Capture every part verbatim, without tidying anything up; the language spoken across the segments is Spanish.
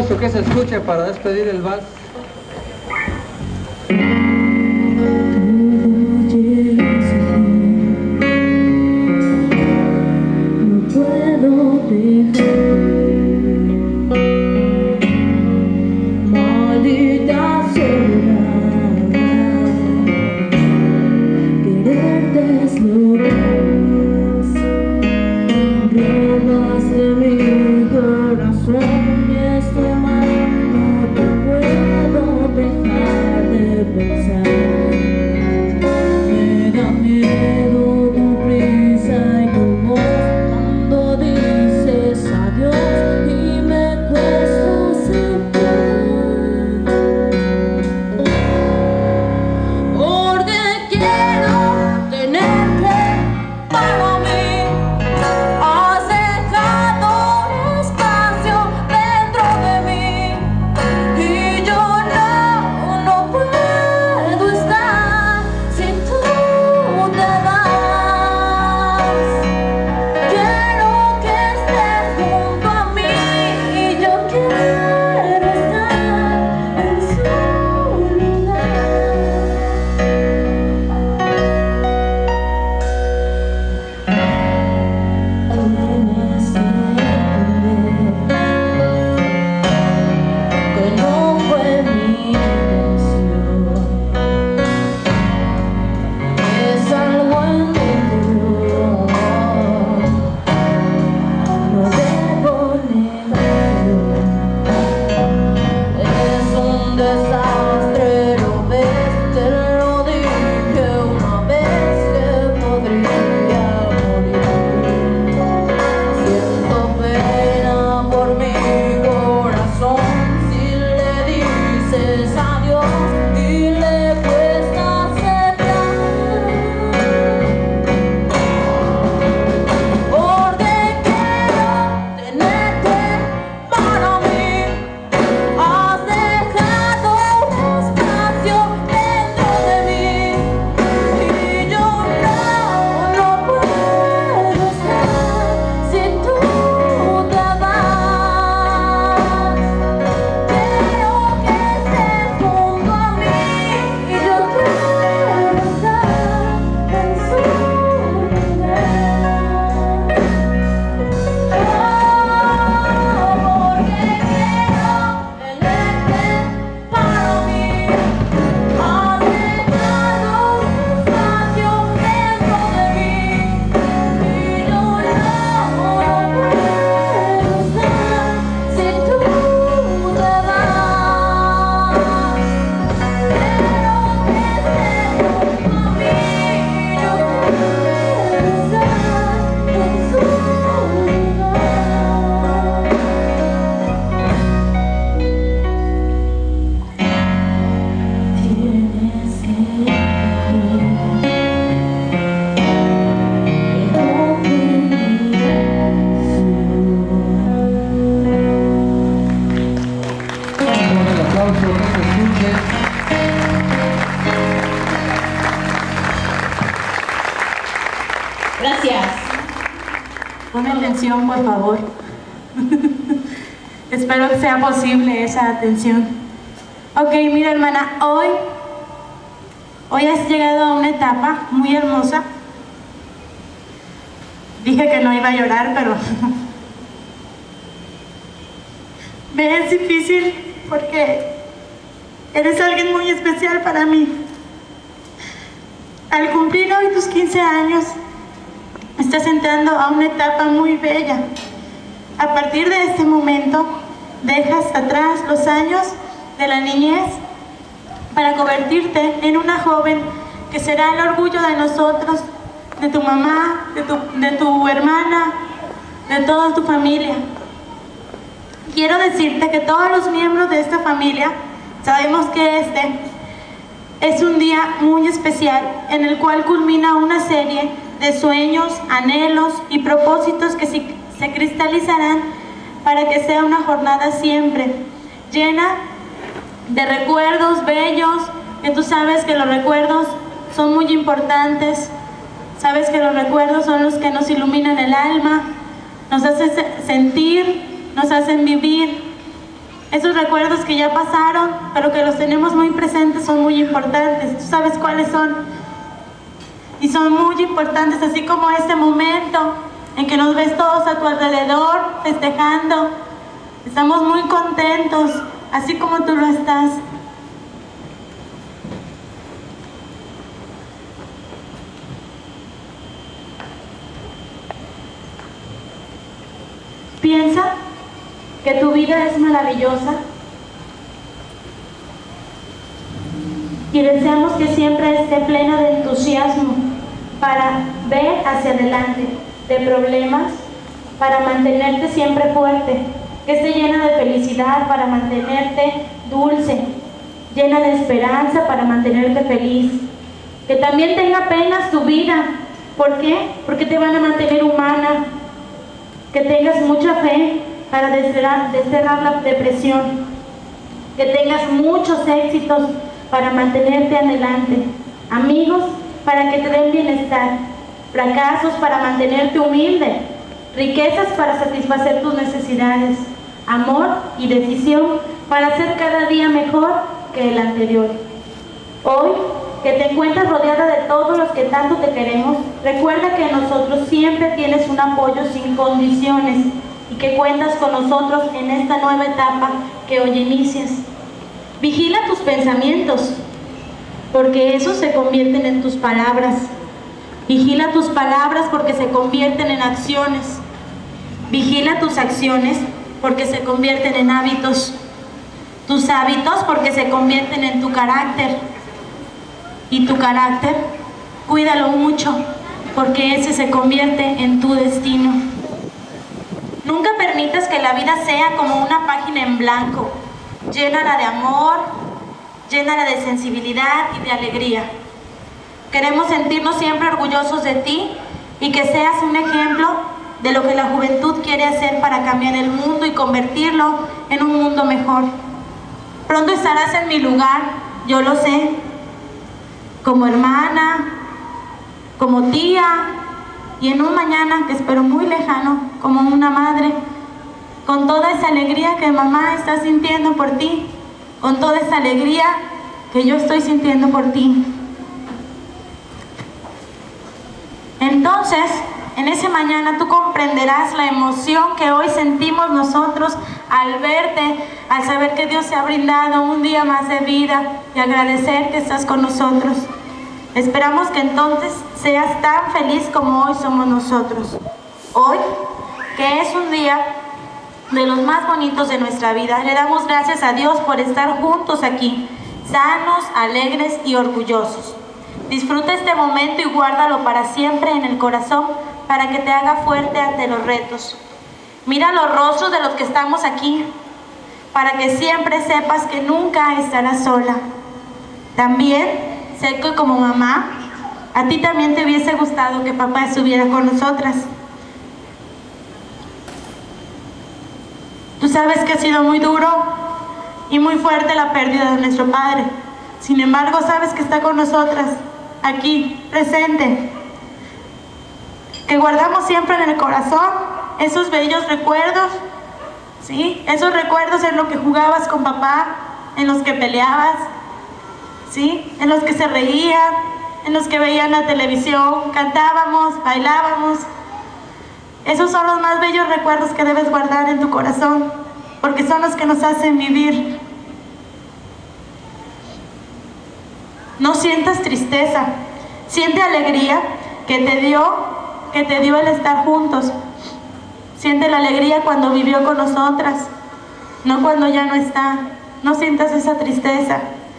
mucho que se escuche para despedir el vals. Gracias. Pon atención, por favor. Espero que sea posible esa atención. Ok, mira, hermana, hoy, hoy has llegado a una etapa muy hermosa. Dije que no iba a llorar, pero me es difícil porque eres alguien muy especial para mí. Al cumplir hoy tus quince años, estás entrando a una etapa muy bella. A partir de este momento, dejas atrás los años de la niñez para convertirte en una joven que será el orgullo de nosotros, de tu mamá, de tu, de tu hermana, de toda tu familia. Quiero decirte que todos los miembros de esta familia sabemos que este es un día muy especial en el cual culmina una serie de sueños, anhelos y propósitos que se, se cristalizarán para que sea una jornada siempre llena de recuerdos bellos, que tú sabes que los recuerdos son muy importantes, sabes que los recuerdos son los que nos iluminan el alma, nos hacen sentir, nos hacen vivir. Esos recuerdos que ya pasaron, pero que los tenemos muy presentes, son muy importantes. Tú sabes cuáles son. Y son muy importantes, así como este momento en que nos ves todos a tu alrededor, festejando. Estamos muy contentos, así como tú lo estás. Piensa que tu vida es maravillosa y deseamos que siempre esté plena de entusiasmo para ver hacia adelante, de problemas, para mantenerte siempre fuerte, que esté llena de felicidad para mantenerte dulce, llena de esperanza para mantenerte feliz, que también tenga penas tu vida. ¿Por qué? Porque te van a mantener humana, que tengas mucha fe para desterrar, desterrar la depresión, que tengas muchos éxitos para mantenerte adelante, amigos para que te den bienestar, fracasos para mantenerte humilde, riquezas para satisfacer tus necesidades, amor y decisión para ser cada día mejor que el anterior. Hoy, que te encuentras rodeada de todos los que tanto te queremos, recuerda que en nosotros siempre tienes un apoyo sin condiciones y que cuentas con nosotros en esta nueva etapa que hoy inicias. Vigila tus pensamientos, porque esos se convierten en tus palabras. Vigila tus palabras porque se convierten en acciones. Vigila tus acciones porque se convierten en hábitos. Tus hábitos porque se convierten en tu carácter. Y tu carácter, cuídalo mucho, porque ese se convierte en tu destino. Nunca permitas que la vida sea como una página en blanco. Llénala de amor, llénala de sensibilidad y de alegría. Queremos sentirnos siempre orgullosos de ti y que seas un ejemplo de lo que la juventud quiere hacer para cambiar el mundo y convertirlo en un mundo mejor. Pronto estarás en mi lugar, yo lo sé, como hermana, como tía, y en un mañana que espero muy lejano, como una madre, con toda esa alegría que mamá está sintiendo por ti, con toda esa alegría que yo estoy sintiendo por ti. Entonces, en ese mañana tú comprenderás la emoción que hoy sentimos nosotros al verte, al saber que Dios te ha brindado un día más de vida y agradecer que estás con nosotros. Esperamos que entonces seas tan feliz como hoy somos nosotros. Hoy, que es un día de los más bonitos de nuestra vida, le damos gracias a Dios por estar juntos aquí, sanos, alegres y orgullosos. Disfruta este momento y guárdalo para siempre en el corazón para que te haga fuerte ante los retos. Mira los rostros de los que estamos aquí, para que siempre sepas que nunca estarás sola. También sé que como mamá, a ti también te hubiese gustado que papá estuviera con nosotras. Tú sabes que ha sido muy duro y muy fuerte la pérdida de nuestro padre. Sin embargo, sabes que está con nosotras, aquí, presente. Que guardamos siempre en el corazón esos bellos recuerdos, ¿sí? Esos recuerdos en los que jugabas con papá, en los que peleabas, ¿sí? En los que se reían, en los que veían la televisión, cantábamos, bailábamos. Esos son los más bellos recuerdos que debes guardar en tu corazón, porque son los que nos hacen vivir. No sientas tristeza, siente alegría que te dio que te dio el estar juntos. Siente la alegría cuando vivió con nosotras, no cuando ya no está. No sientas esa tristeza.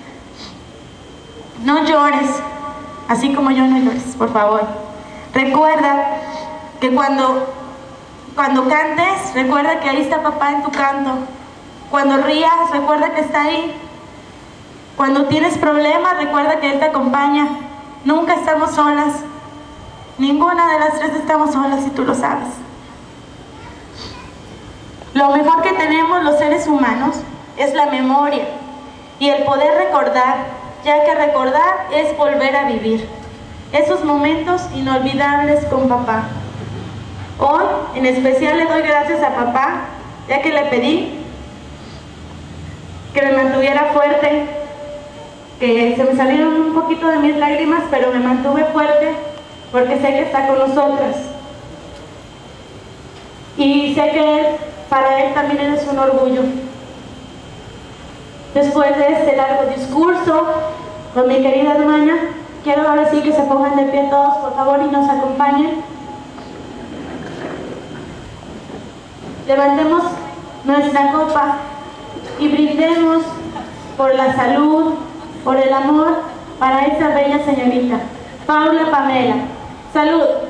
No llores, así como yo no llores, por favor. Recuerda que cuando, cuando cantes, recuerda que ahí está papá en tu canto. Cuando rías, recuerda que está ahí. Cuando tienes problemas, recuerda que Él te acompaña. Nunca estamos solas. Ninguna de las tres estamos solas, y tú lo sabes. Lo mejor que tenemos los seres humanos es la memoria y el poder recordar, ya que recordar es volver a vivir esos momentos inolvidables con papá. Hoy, en especial, le doy gracias a papá, ya que le pedí que me mantuviera fuerte, que se me salieron un poquito de mis lágrimas, pero me mantuve fuerte porque sé que está con nosotras. Y sé que él, para él también eres un orgullo. Después de este largo discurso con mi querida hermana, quiero ahora sí que se pongan de pie todos, por favor, y nos acompañen. Levantemos nuestra copa y brindemos por la salud, por el amor para esta bella señorita, Paula Pamela. ¡Salud!